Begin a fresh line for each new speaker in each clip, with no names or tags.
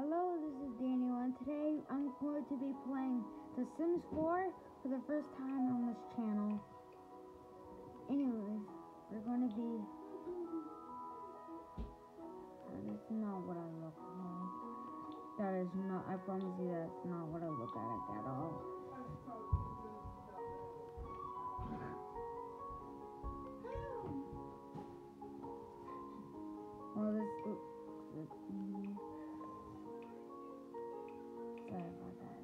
Hello, this is Daniel, and today I'm going to be playing The Sims 4 for the first time on this channel. Anyways, we're going to be... That's not what I look like. That is not, I promise you that's not what I look like at all. Well, this looks... Sorry about that.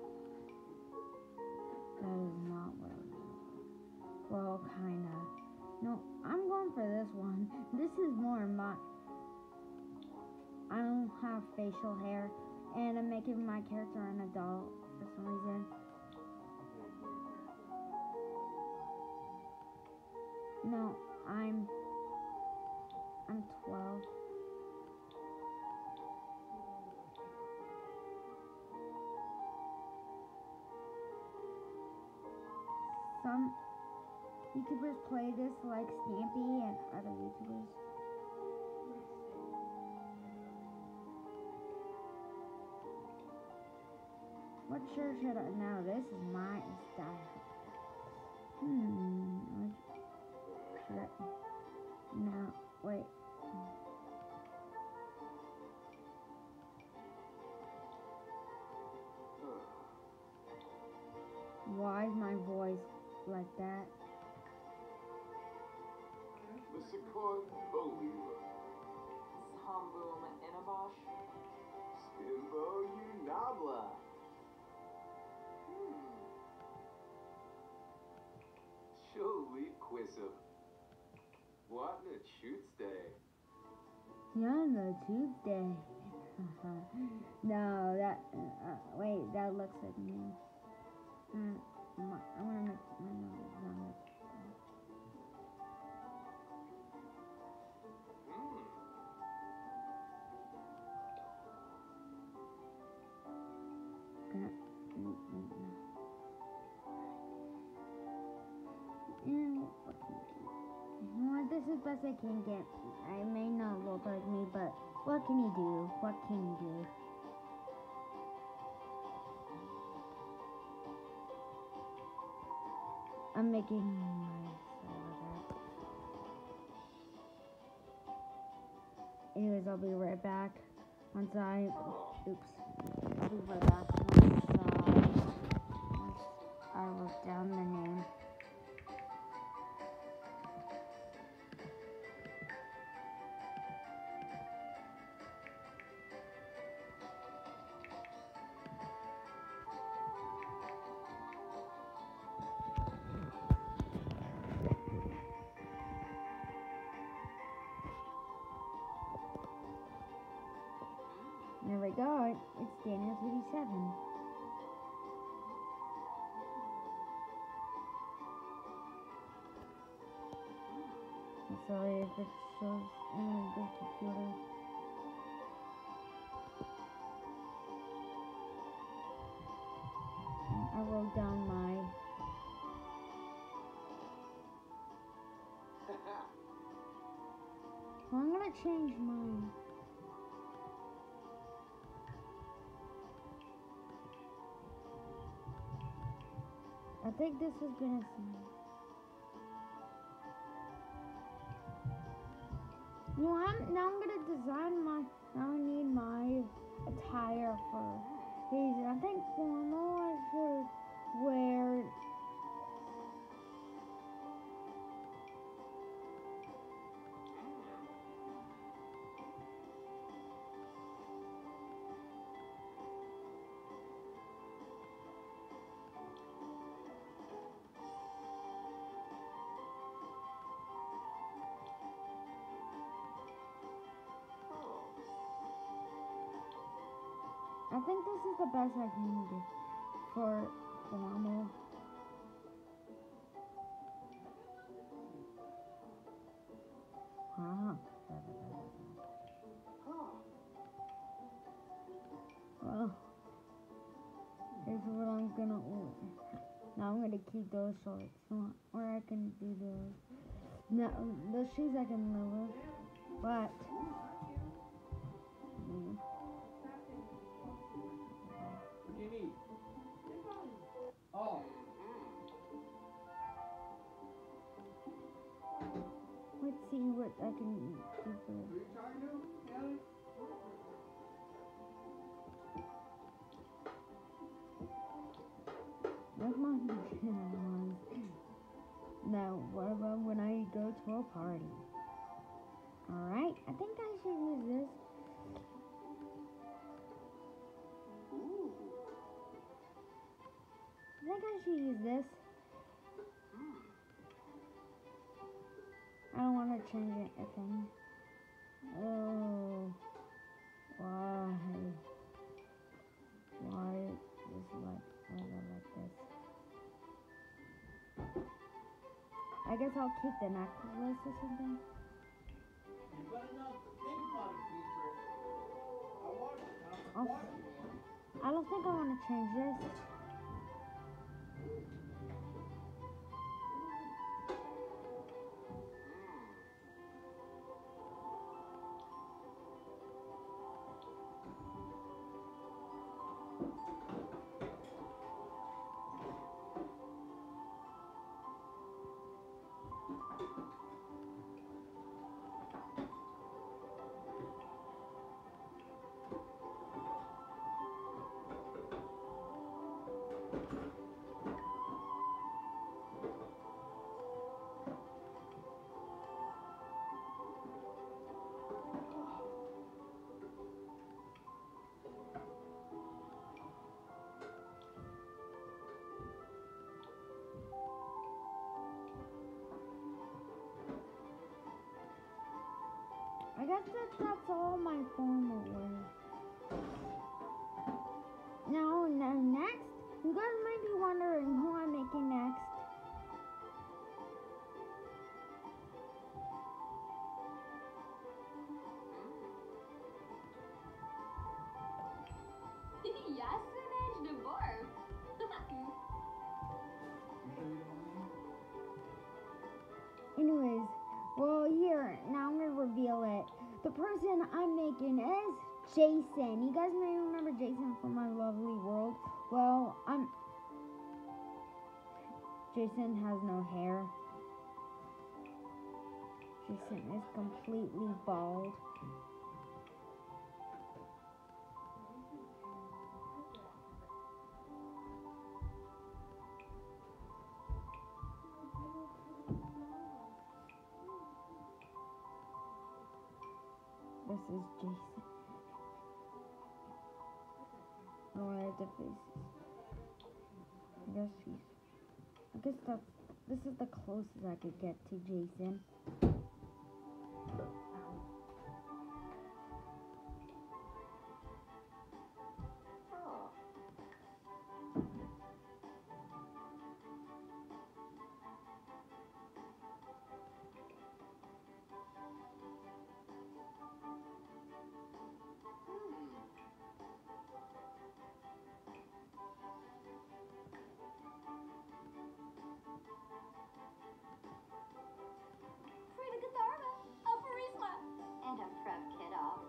That is not what I look like. Well, kinda. No, I'm going for this one. This is more my... I don't have facial hair, and I'm making my character an adult for some reason. No, I'm 12. Some YouTubers play this like Stampy and other YouTubers. What shirt should I... No, this is my style. What should I... No, wait. Why is my voice like that?
The Sequoia Believer.
Sambum Inabosh.
Skimbo Unabla. Surely Quizzup. What a Tuesday.
Yeah, no, Tuesday. No, that... wait, that looks like me. I want to make my nose longer. This is best I can get. I may not look like me, but what can you do? What can you do? I'm making my... Anyways, I'll be right back once I... Oops. I'll be right back once I wrote down the name. There we go. It's Daniel 37. I'm sorry if it shows in the computer. I wrote down my... Well, I'm gonna change mine. I think this is gonna see. Well, now I'm gonna design my. Now I need my attire for these. I think formal I should wear. I think this is the best I can do for formal. Well, here's what I'm gonna order. Now I'm gonna keep those shorts, or I can do those. No, the shoes I can live with, but I can keep it. Where's my Now, what about when I go to a party? Alright, I think I should use this.
Ooh.
I think I should use this. I don't want to change it, I think. Oh. Why? Why is like this? I guess I'll keep the necklace or something.
You better not think about it, Beatrice. I
I don't think I want to change this. I guess that's all my formal wear. Now, next, you guys might be wondering who I'm making next.
Yasinage de Barf.
Anyways, well, here, now I'm gonna reveal it. The person I'm making is Jason. You guys may remember Jason from My Lovely World. Well, Jason has no hair. Jason is completely bald. This is Jason. Oh, I have the faces. I guess this is the closest I could get to Jason.
Frida Gatharma, Alpharisma, and a prep kid off.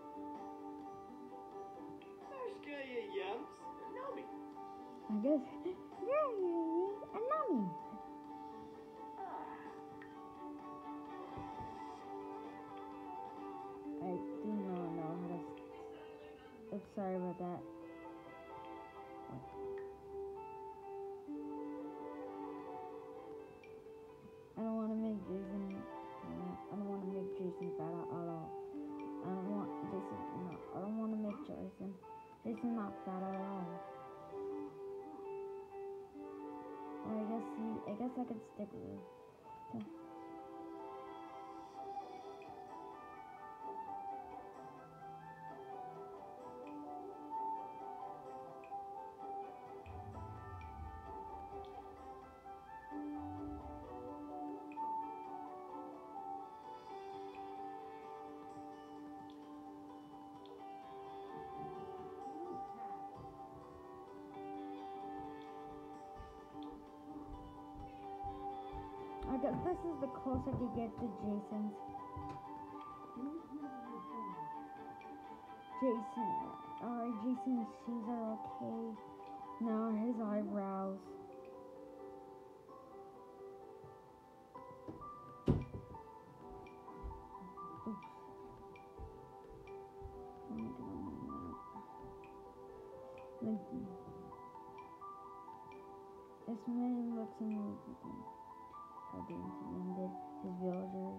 Ashkaya Yams, Nami.
I guess. Yeah, and Nami. I do not know how to. I'm sorry about that. I don't want to make Jason. I don't want to make Jason fat at all. I don't want Jason. No, I don't want to make Jason. Jason not fat at all. Well, I guess I could stick with it. I guess this is the closest I could get to Jason's. Jason's shoes are okay. Now his eyebrows. Like, this man looks similar to how Dancing ended his villager.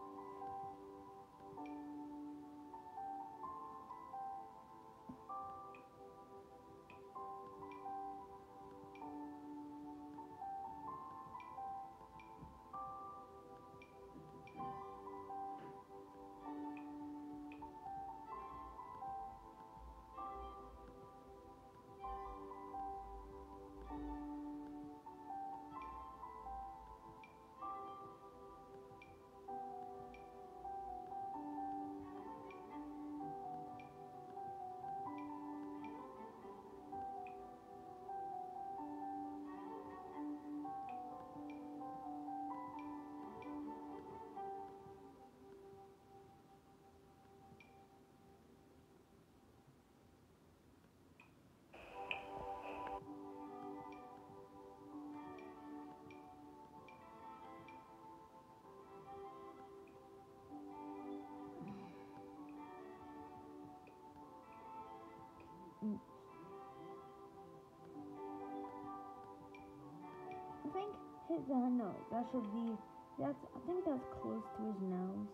I think his nose. That should be. I think that's close to his nose.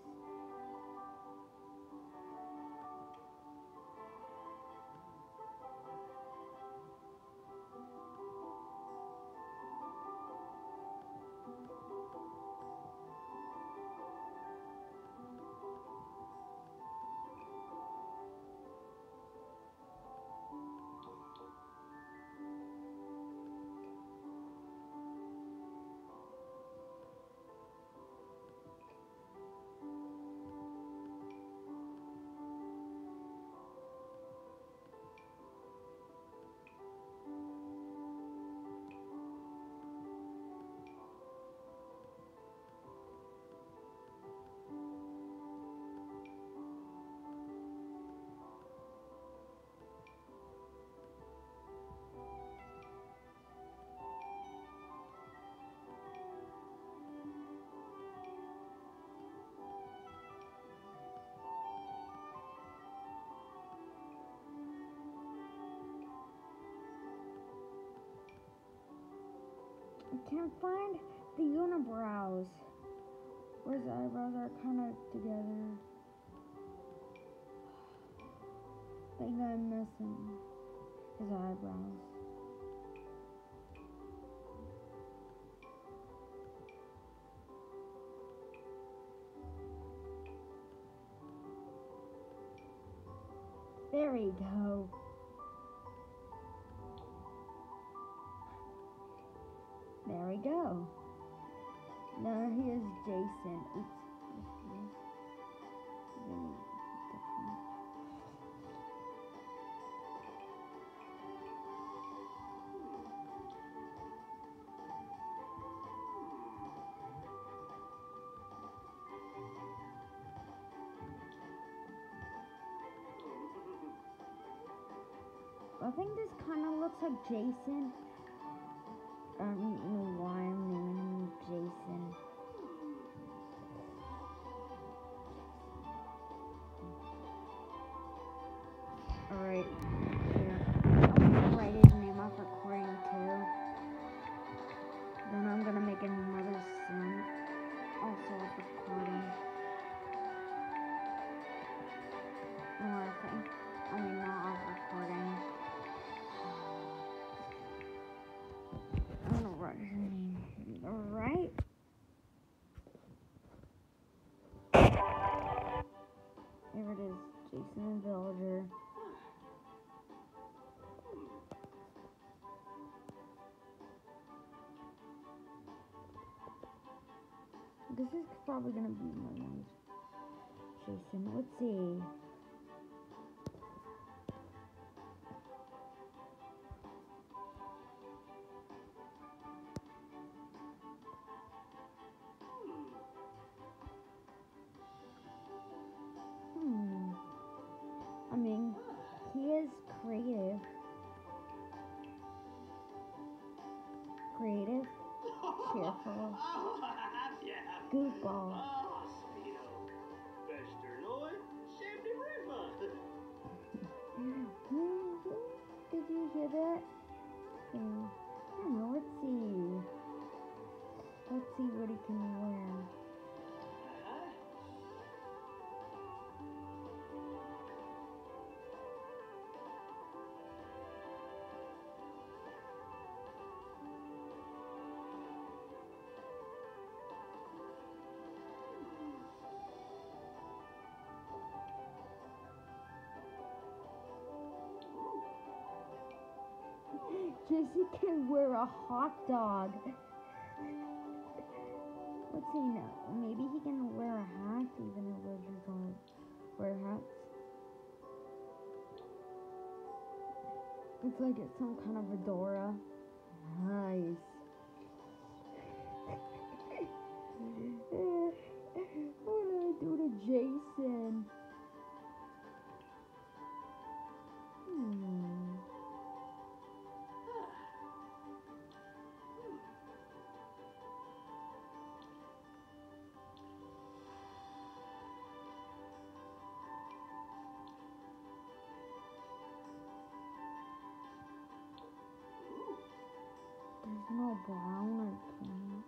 I can't find the unibrows. Where his eyebrows are kind of together. I think I'm missing his eyebrows. There we go. There we go. Now here's Jason. Oops. I think this kind of looks like Jason. I don't know why I'm naming him Jason. Alright, here. I'm gonna write his name off recording too. Then I'm gonna make another scene also off recording. Or I think, not off recording. I'm gonna write his name. Alright. Here it is, Jason the Villager. This is probably gonna be my nose. Jason, let's see. I mean, he is creative. Creative, cheerful, goofball.
Ah, Speedo. Bester Lloyd, Safety Rima.
Did you hear Jesse can wear a hot dog. Let's see now. Maybe he can wear a hat, even if lizards don't wear hats. It's like it's some kind of fedora. Nice. What did I do to Jason? There's no brown or pink.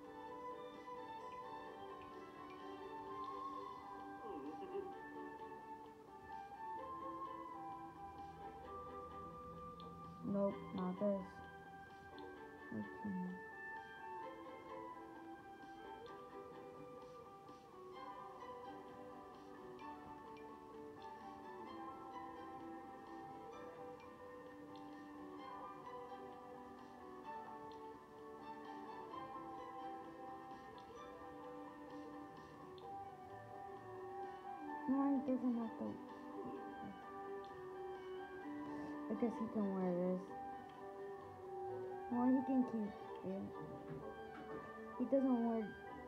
Nope, not this. Okay. No, he doesn't have to. I guess he can wear this. Well, he can keep it. He doesn't wear.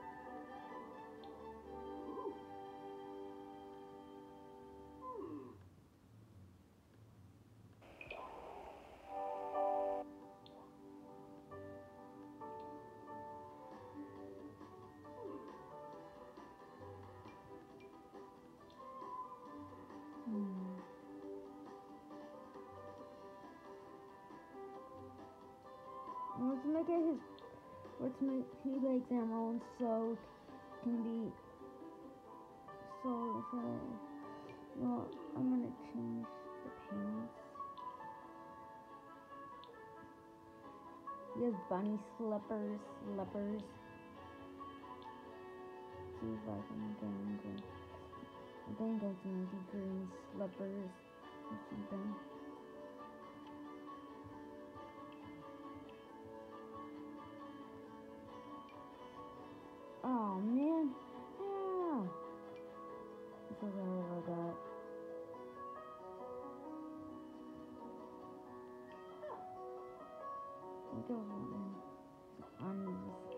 Let's make it his. Let's make he likes emeralds so it can be. So well, I'm gonna change the pants. He has bunny slippers. See if I can get him green. I think I can do green slippers or something. Oh man, yeah. I'm so sorry about that. I think it was on these.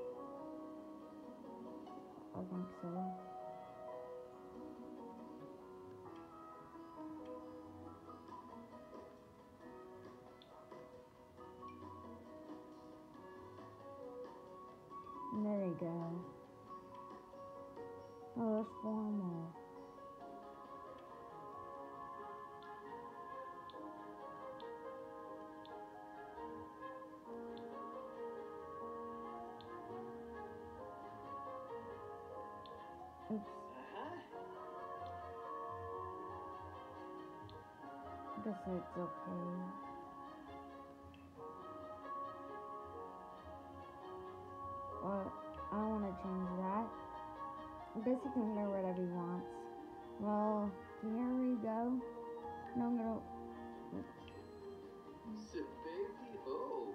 I think so. There you go. Oh, there's 4 more. Oops. I guess it's okay. Well, I don't want to change that. I guess he can wear whatever he wants. Well, here we go. Now I'm gonna.
Baby, oh.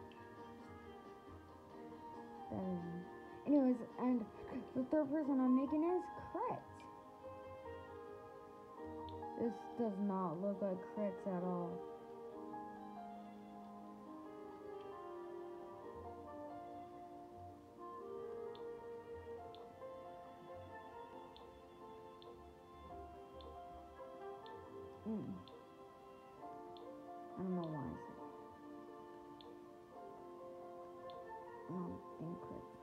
Anyways, and the third person I'm making is Kritz. This does not look like Kritz at all. I don't know why I said I don't think Kritz.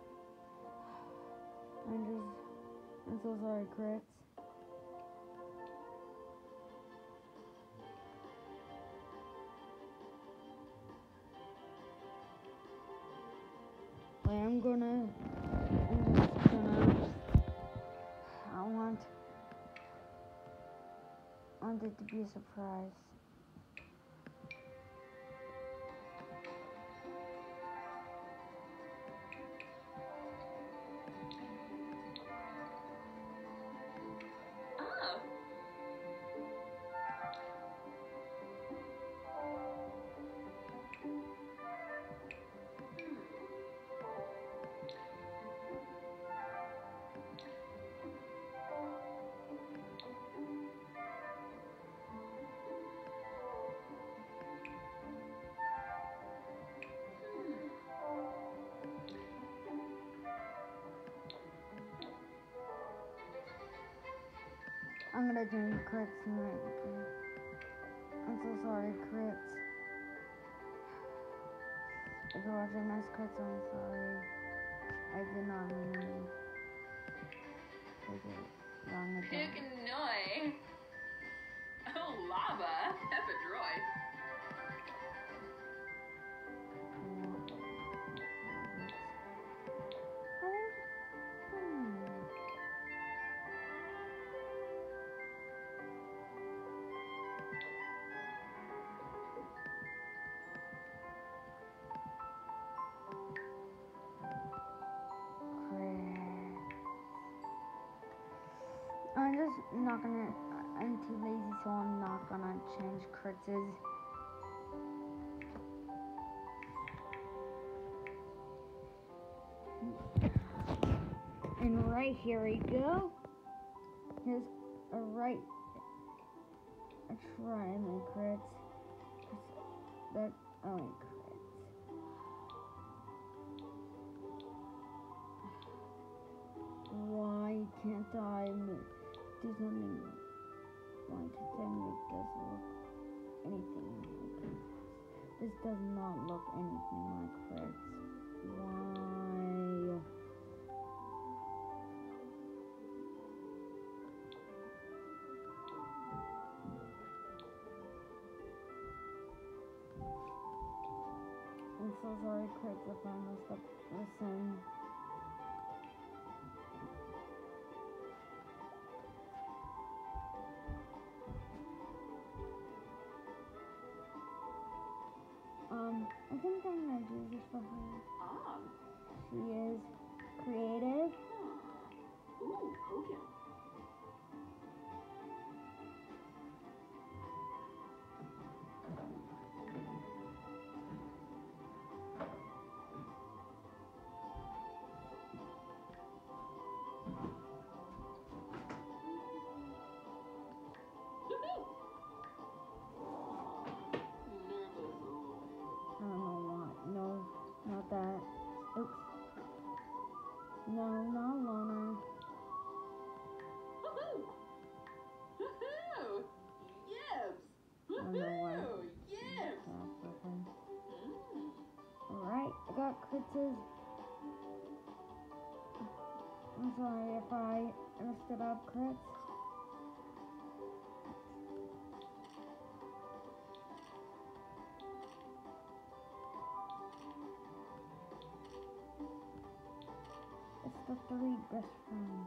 I'm so sorry, Kritz. I'm just gonna, I want it to be a surprise. I'm gonna join Crits tonight. I'm so sorry, Crits. If you're watching this, Crits, I'm sorry. I did not mean to take it wrong again.
Dukenoi. Oh, lava. Epadroid.
I'm just not gonna, I'm too lazy, so I'm not gonna change Kritz's. And right here we go. Here's a try my crits. That only crits. Why can't I do something? Why can't I make this look anything like this? This does not look anything like crits. Why? I'm so sorry, Crits, if I messed up the same. I think I'm gonna do this for her.
Ah.
She is creative.
Ooh, Hogan.
I don't know why. No, not that. Oops. No, not Lona.
Woohoo! Woohoo! Yips!
I don't know why.
Woohoo! Yips!
Alright, I got Kritz's. I'm sorry if I messed it up, Kritz. It's the 3 best friends.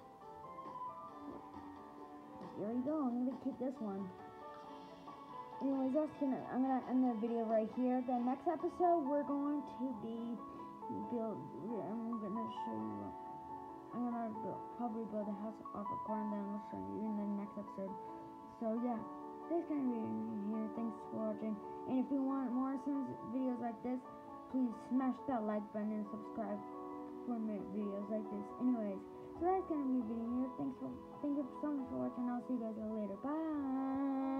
Here we go. I'm gonna keep this one. Anyways, I'm gonna end the video right here. The next episode, we're going to be I'm gonna show you. I'm gonna probably build a house off a corn, then I'll show you in the next episode. So yeah, thanks for being here. Thanks for watching. And if you want more Sims videos like this, please smash that like button and subscribe for more videos like this. Anyways, so that's gonna be a video here. Thank you so much for watching. I'll see you guys later. Bye.